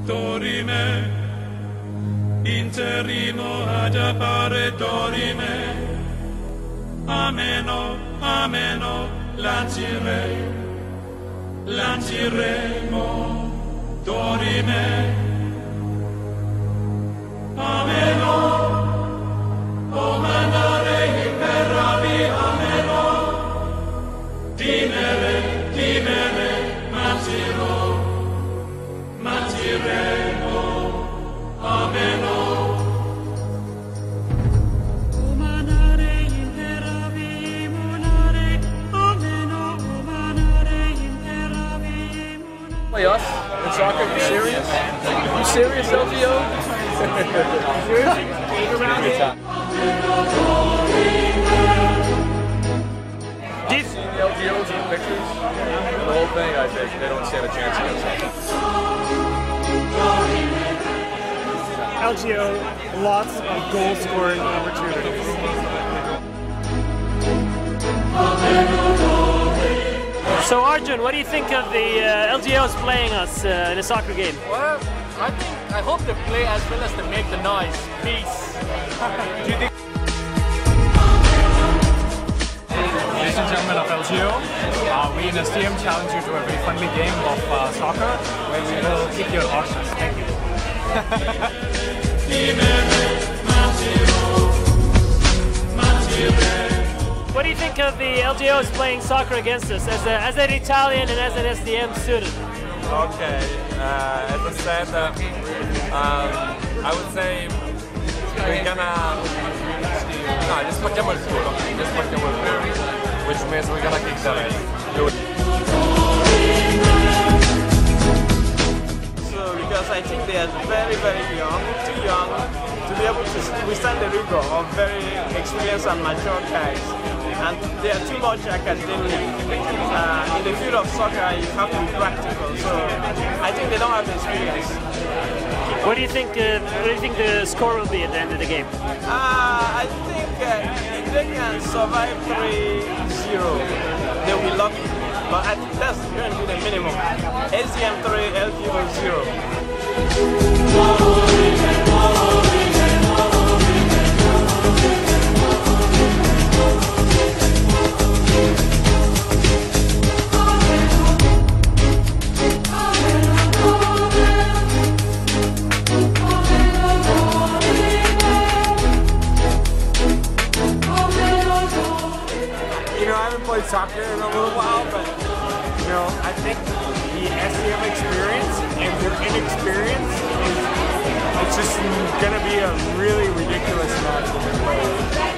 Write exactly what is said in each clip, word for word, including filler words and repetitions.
dorime, interrimo ad appare dorime, ameno, ameno, lancirei, lanciremo, dorime, ameno, o mandare imperavi, ameno, dimere, dimere, manciro, manciremo, ameno. Play us in soccer? You serious? You serious, L G O? Serious? Good time. I've seen the L G Os in the pictures. The whole thing, I think, they don't stand a chance against us. L G O, lots of goal scoring opportunities. So Arjun, what do you think of the uh, L G Os playing us uh, in a soccer game? Well, I think, I hope they play as well as they make the noise. Peace. Do you think Ladies and gentlemen of L G O, uh, we in S D M challenge you to a very friendly game of uh, soccer where we will kick your horses. Thank you. What do you think of the L G Os playing soccer against us as, a, as an Italian and as an S D M student? Okay, uh, as I said, uh, um, I would say we're gonna no, just facciamo il culo, just facciamo il culo, which means we're gonna kick the ass. Do it. So, because I think they are very, very young, too young to be able to withstand the rigor of very experienced and mature guys. And they are too much academic. Uh, in the field of soccer, you have to be practical. So I think they don't have the experience. What do you think? Uh, what do you think the score will be at the end of the game? Uh, I think uh, if they can survive three zero, they'll be lucky. But I think that's going to be the minimum. S D M three, L G O zero. Played soccer in a little while, but you know, I think the S D M experience and their inexperience is it's just gonna be a really ridiculous match when they play.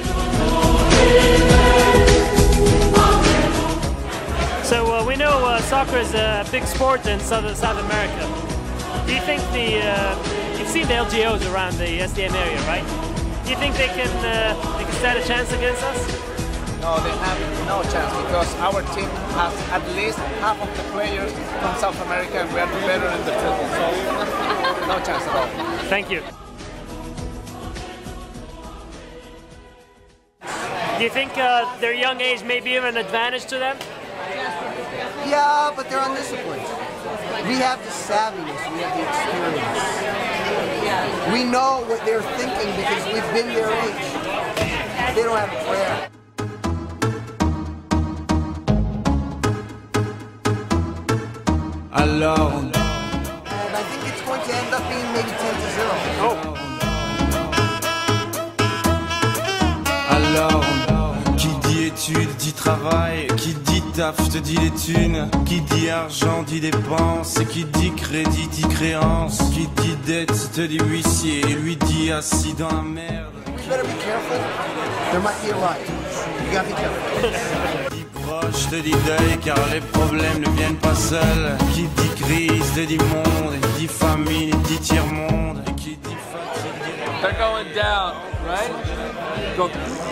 So uh, we know uh, soccer is a big sport in South South America. Do you think the uh, you've seen the L G Os around the S D M area, right? Do you think they can uh, they can stand a chance against us? No, they have no chance because our team has at least half of the players from South America and we are better in the football, so no chance at all. Thank you. Do you think uh, their young age may be an advantage to them? Yeah, but they're undisciplined. We have the savviness, we have the experience. We know what they're thinking because we've been their age. They don't have a prayer. Alone. And I think it's going to end up being maybe ten to zero. Oh. Alone. Qui dit études dit travail, qui dit taf te dit les thunes, qui dit argent dit dépenses, et qui dit crédit dit créance, qui dit dette te dit huissier, et lui dit assis dans la merde. You better be careful. There might be a riot. You gotta be careful. Proche te dit deuil car les problèmes ne viennent pas seuls. Qui dit crise te dit monde, dit famine, dit tiers-monde. Et qui dit fatigue dit... They're going down, right? Go.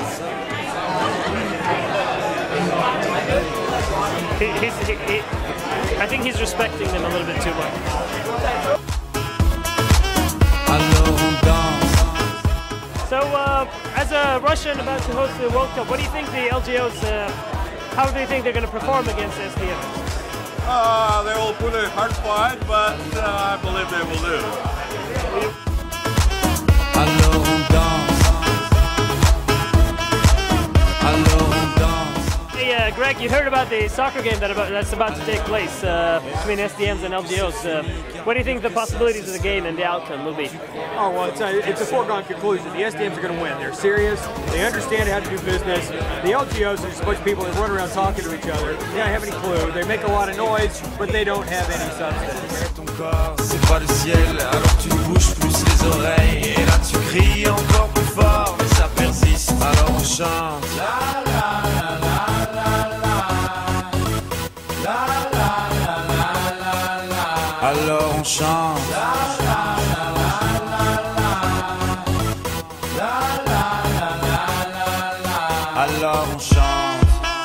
He, he's, he, he, I think he's respecting them a little bit too much. Alors on danse. So, uh, as a Russian about to host the World Cup, what do you think the L G Os, uh, how do you think they're going to perform against S D M? Uh, they'll will put a hard fight, but uh, I believe they will lose. Alors on danse. Alors on danse. Hey, uh, Greg, you heard about the soccer game that about, that's about to take place uh, between S D Ms and L G Os. Uh, what do you think the possibilities of the game and the outcome will be? Oh, well, it's a, it's a foregone conclusion. The S D Ms are going to win. They're serious. They understand how to do business. The L G Os are just a bunch of people that run around talking to each other. They don't have any clue. They make a lot of noise, but they don't have any substance. Ton corps, c'est pas le ciel, alors tu bouges plus les oreilles. Et là tu cries encore plus fort, mais ça persiste. Alors on chante. La la la la la la. La la la la la la. Alors on chante. La la la la la la. La la la la la la. Alors on chante.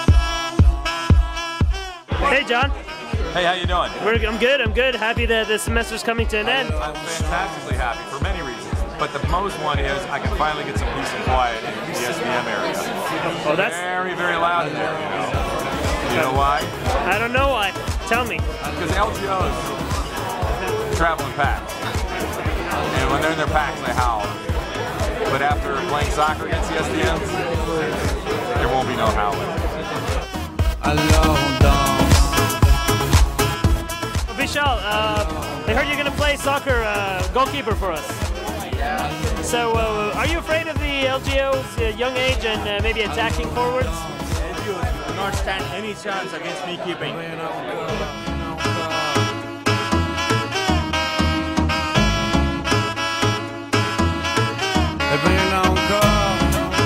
Hey, John. Hey, how you doing? We're, I'm good, I'm good. Happy that the semester's coming to an end. I'm fantastically happy for many reasons. But the most one is I can finally get some peace and quiet in the S D M area. Oh, that's very, very loud in there, you know. You know why? I don't know why. Tell me. Because L G Os travel in packs. And when they're in their packs, they howl. But after playing soccer against the S D Ms, there won't be no howling. Alors on danse. Vishal, uh, I heard you're going to play soccer uh, goalkeeper for us. Yeah. So, uh, are you afraid of the L G Os, uh, young age, and uh, maybe attacking forwards? L G Os do not stand any chance against me keeping. Et puis il y en a encore.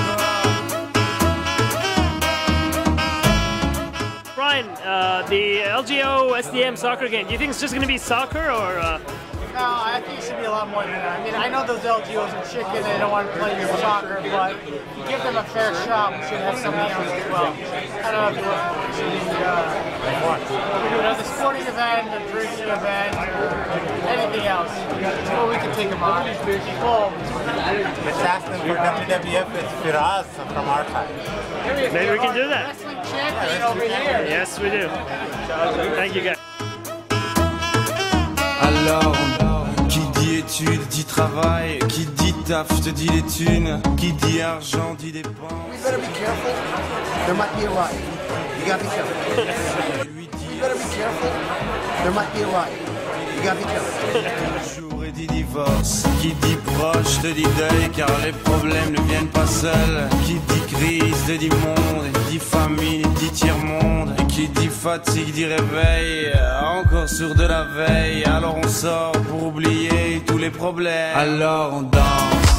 Brian, uh, the L G O S D M soccer game, do you think it's just going to be soccer, or? Uh... No, I think it should be a lot more than that. I mean, I know those L G Os are chicken and they don't want to play soccer, but you give them a fair shot, we should have something else as well. I don't know if you want to do uh, we do another sporting event, a drinking event, or anything else. Well, we can take them on. Well, let's ask them for W W F it's Firas from our side. Maybe we can do that. Wrestling champion over here. Yes, we do. Thank you, guys. Alors, qui dit études, dit travail, qui dit taf, te dit les thunes, qui dit argent, dit dépenses. We better be careful. There might be a riot. You gotta be careful. We better be careful. There might be a riot. You gotta be careful. Jour et dit divorce, qui dit proche, te dit deuil, car les problèmes ne viennent pas seuls. Qui dit crise, te dit monde, dit famine, dit tiers-monde. Et qui dit fatigue, dit réveil, encore sur de la veille. Alors on sort pour oublier tous les problèmes. Alors on danse.